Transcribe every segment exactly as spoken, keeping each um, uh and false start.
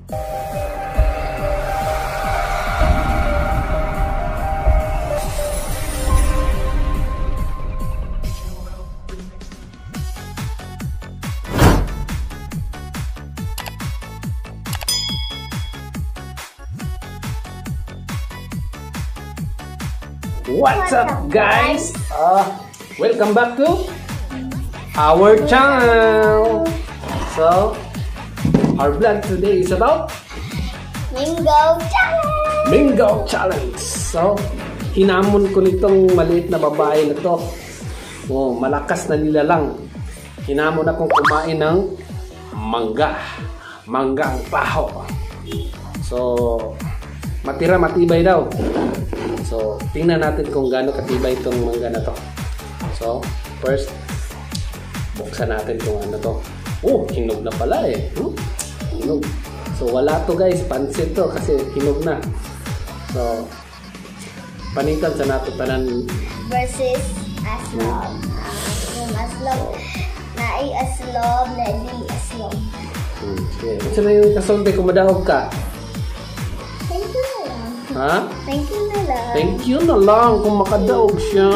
What's up, guys? Uh, welcome back to our channel. So, our vlog today is about Mingo Challenge. Mingo Challenge. So, hinamon ko nitong maliit na babae na to. Oh, malakas na nilalang. Hinamon akong kumain ng mangga. Mangga ang paho. So, matira matibay daw. So, tingnan natin kung gaano katibay itong mangga na to. So, first, buksan natin kung ano to. Oh, hinog na pala eh. Hmm? Hinog. So, wala to guys. Pansit to kasi hinog na. So, panitan sa nato tanan Versus aslom. Yung aslom. Naay aslom, naay aslom. Hmm. Okay. Kasi na yung kasunti kung madahog ka. Thank you na lang. Ha? Thank you na lang. Thank you na lang kung makadaog siya.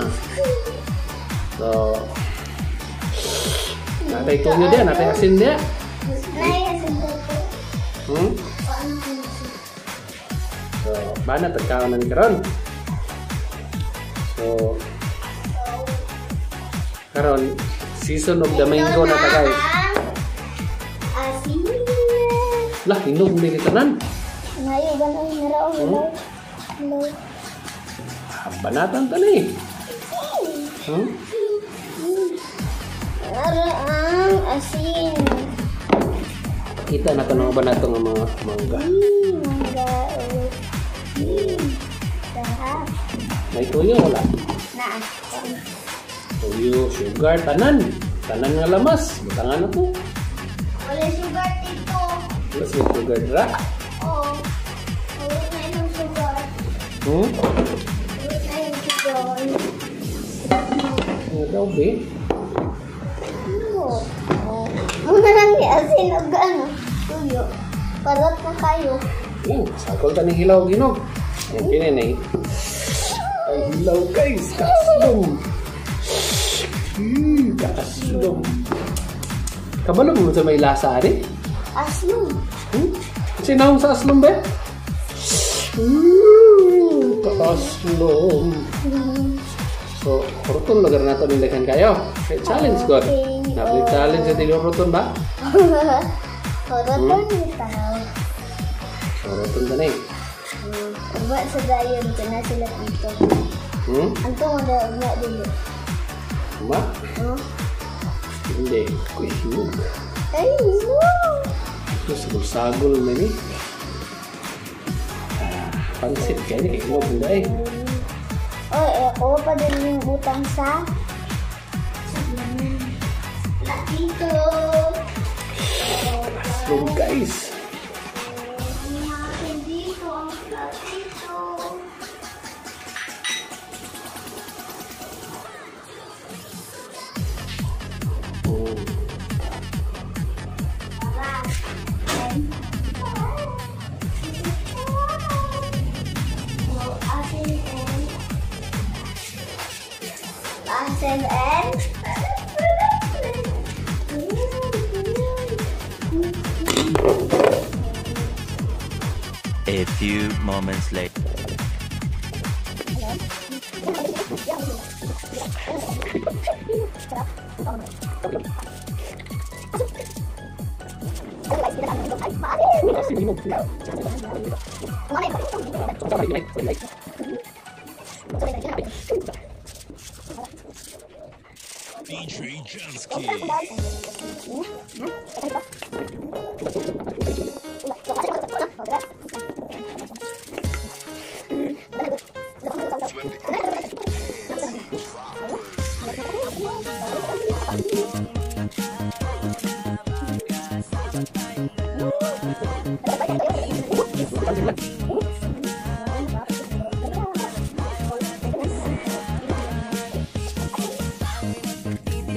So, natay tunyo din, natay asin din. Naay asin ko. Hmm? Paano ko nasin? So, bana tagkaon na ni karon. So, karon season of the mango na ta guys. Asin. Lah, hinog din tanan. Ngayon, ganun naraw. Hello. Hello. Banatan ta ni. Hmm? Naraang asin. Kita na tanong ba nato nga mga mangga. Hmm, mangga. Hmm. Sarap. May tuyo wala. Na. Tuyo, sugar, tanan. Tanan nga lamas. Butangan na to. Wala sugar dito. Plus may sugar dra. Oo. Wala na yung sugar. Hmm? Wala na yung sugar. Ano daw, be? Ano? Oh. Muna lang ni asin o ano. Tuyo. Parot na kayo. Yan, sakol ta ni hilaw ginog. Yan, kinenay. Ay, hilaw guys. Kaaslom. Hmm, kaaslom. Kabalo mo sa may lasa, ari? Aslom. Hmm? Kasi naong sa aslom, be? Hmm, kaaslom. So, ruton lagar nato nindagan kayo. Okay, challenge ko. Okay. Napili challenge sa tilo ruton ba? Parot na yung tao. So, ruton ka na eh. Uba sa dayon ko na sila dito. Hmm? Anto mo na uba dili. Ma? Oh. Hindi. Kuy, hinog. Ay, no! Ito, sagol-sagol na ni. Ah, pansit ka ni. Hinog na eh. Oy, eh, ako pa din yung butang sa Latito. Aslom guys. Dito ang Latito. Oh. Asin and A few moments later. D J Jansky.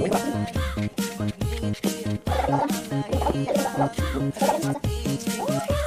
Thank you.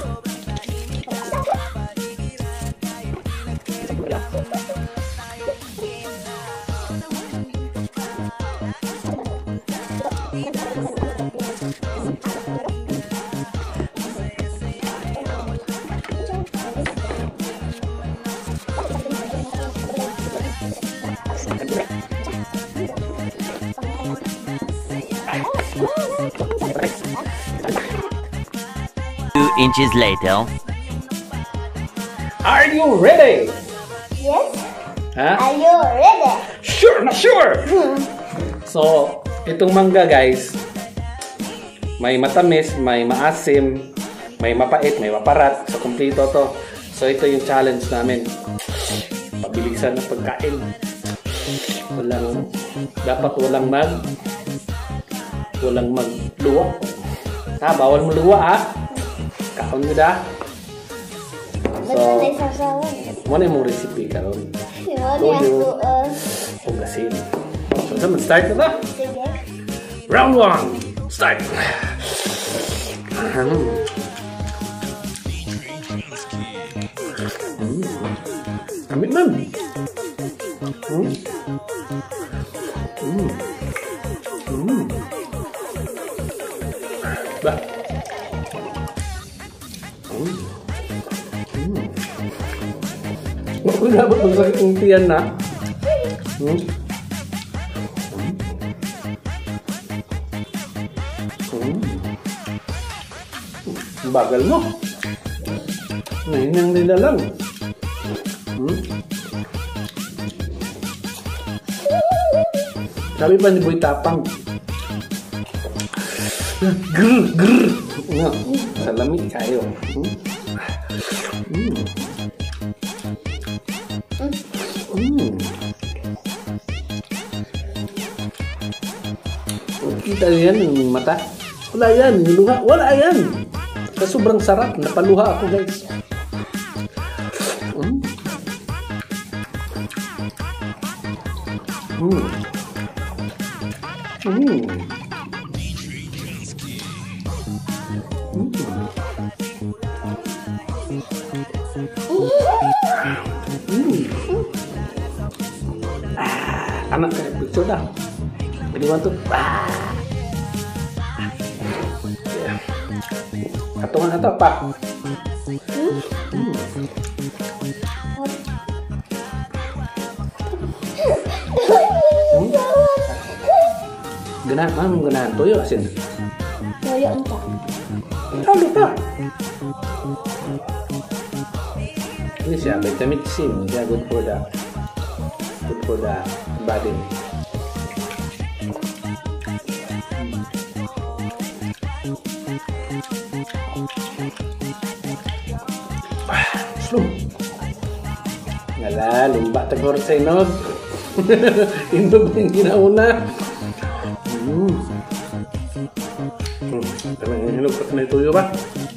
Two inches later. Are you ready? Yes? Ha? Are you ready? Sure na sure! So, itong mangga guys, may matamis, may maasim, may mapait, may maparat. So, kompleto to. So, ito yung challenge namin. Pabilisan ng pagkain. Walang, dapat walang mag, walang magluwa. Ha, bawal mo luwa ha. Kaon mo da. Ba't So, na isasawan? muna yung recipe karon. Ano niya ako, uh, Hugasin. So, saan start na ba? sige. Round one. Start. Hmm. Hmm. Amit man. Hmm. Hmm. Hmm. Ba. Hmm. Hmm. Huwag dapat magsakit ng tiyan na. Hmm. Ang bagal mo. Nahinang nila lang. Hmm? Sabi pa ni Boy Tapang. Grr, grr. Nga, salami kayo. Hmm? Hmm. Hmm. Kita yan yung mata. Wala yan, yung luha. Wala yan. Kasi sobrang sarap. Napaluha ako guys. Mm. Mm. Mm. Mm. Ah, anak kayak picture dah. Jadi mantu. Ah. Katungan atau apa? Hmm. Hmm. Ganahan, mana ganahan toyo asin? Toyo entah. Oh, lupa. Ini siya, vitamin C. Siya good for the good for the body. Slow. Ngala, lumba tagor sa inog. Inog yung ginauna. Hmm. Hmm. Talagang hinog pa na ituyo ba?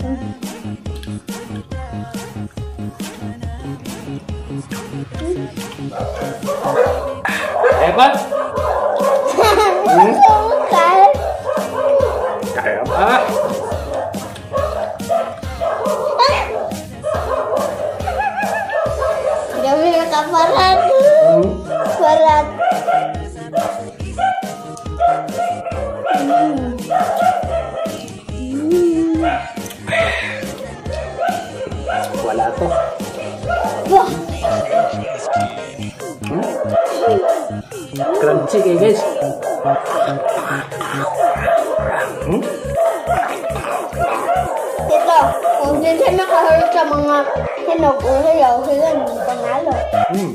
Hebat? Hmm? Bukan. Kaya apa? Dami nakaparan. Hmm? Parat. Wala to. Wah. Hmm? Crunchy kayo guys. Hmm? Ito, kung din siya nakaharap sa mga hinog o hilaw, sila hindi panalo. Hmm.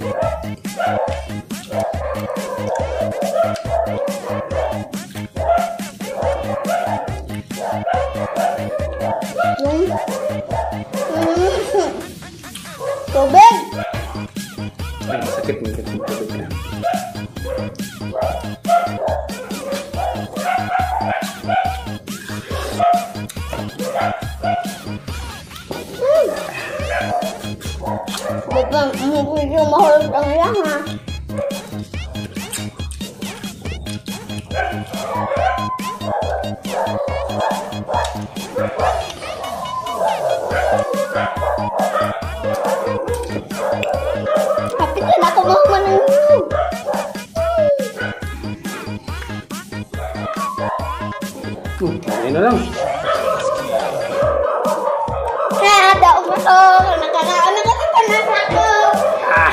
Yung... Mm. Tubig! Ay, sakit mo kasi tubig na. Di ba, medyo mahulog ang lang ha. Kapit na ako mahuman ng hinog. Hmm, ayun na lang. Ah, daog mo to. Nakakaon na kasi panas ako. Ah.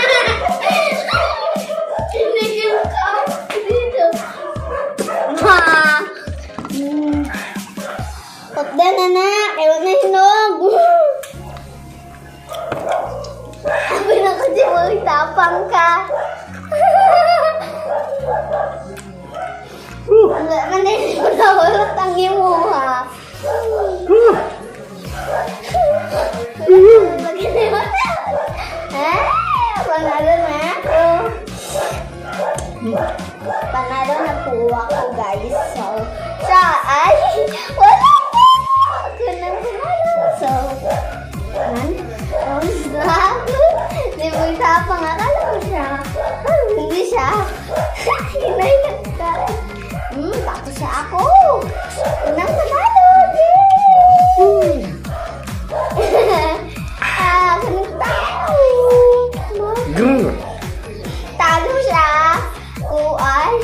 Tinigil ka. Dito. Ha. Hmm. Pagda na na. Ewan na hinog. Sabi na kasi mo itapang ka. Wala man na yung nawalot ang imo ha. Lagi na yung eh, panalo na ako. Panalo na po ako guys. So, sa ay, wala pa. Ako nang panalo. So, man, ang sabi. Di mo itapang, akala ko siya. Hindi siya. Hinay na ka. Hmm, tapos siya ako. Unang panalo. Ah, ganun tayo. Grrr. Talo siya. Kuay.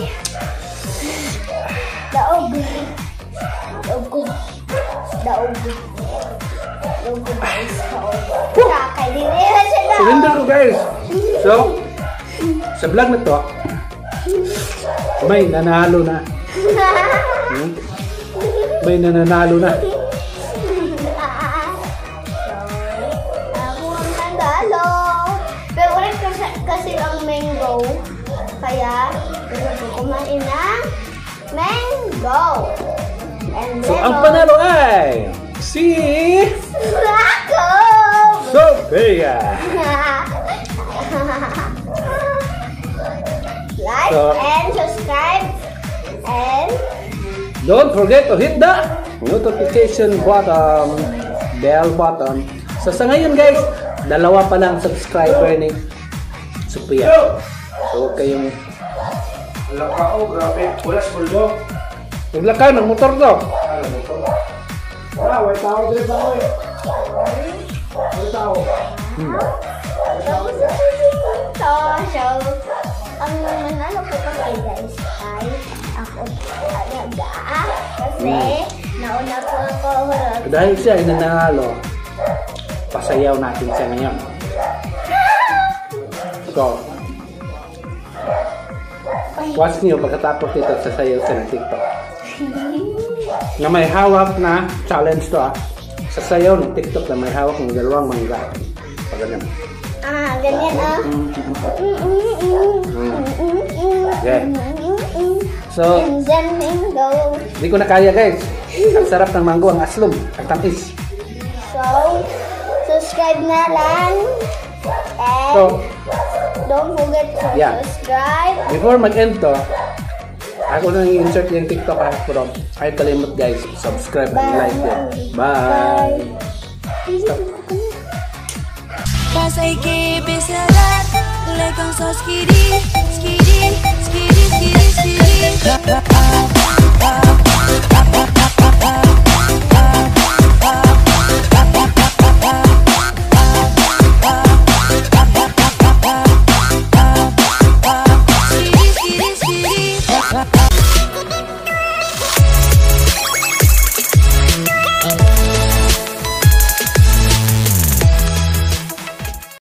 Daog. Daog. Daog. Daog guys. Kakay din eh. Siya daog. Surrender ko guys. So, sa vlog na to, may nanalo na. Hmm? May nananalo na. Ako ang nandalo. Favorite kasi, kasi ang mango. Kaya, gusto ko kumain ng mango. And So, then, ang panalo ay si Ako! Sophia. Like So- and subscribe and Don't forget to hit the notification button, bell button. So sa ngayon guys, dalawa pa lang subscriber ni Sophia. So huwag kayong Lakao, grabe. Wala sa buldo. naglakaw ng motor to. Ano mo to? Wala, may tao din ba ko eh. May tao. tapos ito. So, ang manalo ko kasi guys ay ako talaga. Kasi nauna po ako hurot. Dahil siya ay nanalo, pasayaw natin siya ngayon. So, watch niyo pagkatapos nito sasayaw siya ng TikTok. Na may hawak na challenge to ah. Sasayaw ng TikTok na may hawak ng dalawang mangga. Pag ganyan. Ah, ganyan ah. Yeah. So, And then mango. hindi ko na kaya guys. Ang sarap ng mango, ang aslom, ang tamis. So, subscribe na lang. And So, don't forget to Yeah. subscribe. before mag-end to, ako na i-insert yung TikTok ha. Pero ay kalimut guys, subscribe and like it. Bye! Cause I keep it like I'm so skitty, skitty, skitty, skitty, skitty.